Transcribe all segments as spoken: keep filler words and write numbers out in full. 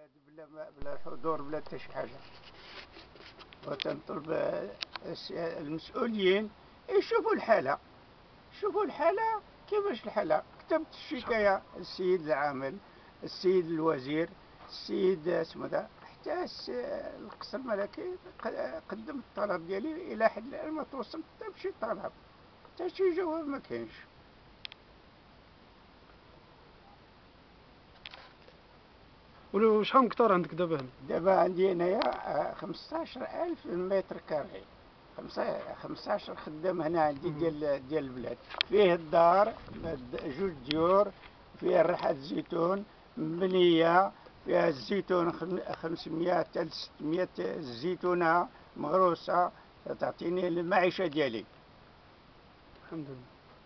البلاد بلا ما بلا حضور بلا حتى شي حاجه. وتنطلب المسؤولين يشوفوا الحاله، شوفوا الحاله كيفاش الحاله. كتبت الشكايه السيد العامل، السيد الوزير، السيد اسمه ذا، حتى القصر الملكي قدمت الطلب ديالي الى حد الان ما توصلت حتى بشي طلب، حتى شي جواب ما كاينش. وشحال من كتار عندك دابا هنا؟ دابا عندي هنايا خمسطاش ألف متر كاري، خمسطاش خدام هنا عندي ديال ديال البلاد. فيه الدار جوج ديور، فيها ريحة الزيتون مبنية، فيها الزيتون خمسمية حتى ستمية زيتونة مغروسة تعطيني المعيشة ديالي. الحمد لله.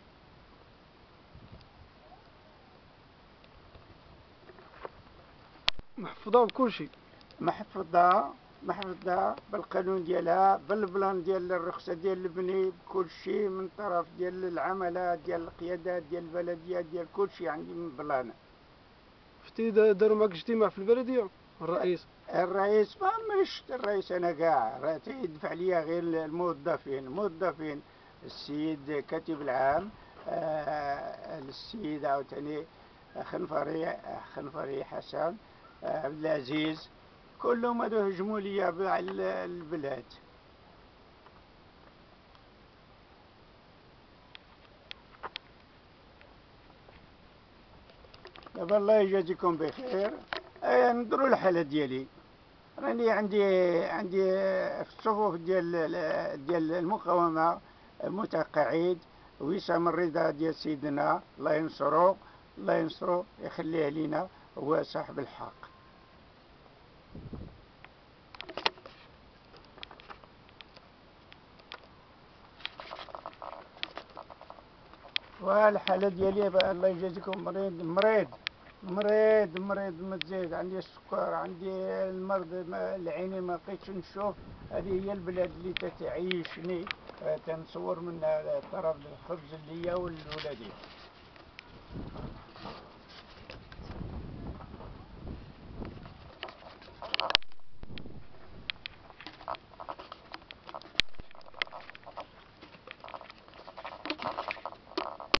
محفوظة بكل شيء، محفوظة محفوظة بالقانون ديالها، بالبلان ديال الرخصة ديال البني، بكل شيء من طرف ديال العملة ديال القيادات ديال البلدية ديال كل شيء عندي من بلان. شتي داروا معك اجتماع في البلدية الرئيس؟ الرئيس ما مش الرئيس انا كاع يدفع ليا غير الموظفين الموظفين السيد كاتب العام، آه السيد عاوتاني خنفري خنفري حسن، آه عبد العزيز، كلهم هادو هجموا ليا على البلاد. دابا الله يجازيكم بخير. آه نضروا الحالة ديالي، راني عندي عندي في الصفوف ديال ديال المقاومة متقاعد، وسام الرضا ديال سيدنا الله ينصرو، الله ينصرو يخليه لينا، هو صاحب الحق. والحالة ديالي الله يجازيكم مريض مريض مريض مريض متزايد، عندي السكر، عندي المرض، العيني ما بقيتش نشوف. هذه هي البلاد اللي تتعيشني، تنصور منها طرف الخبز ليا ولولادي.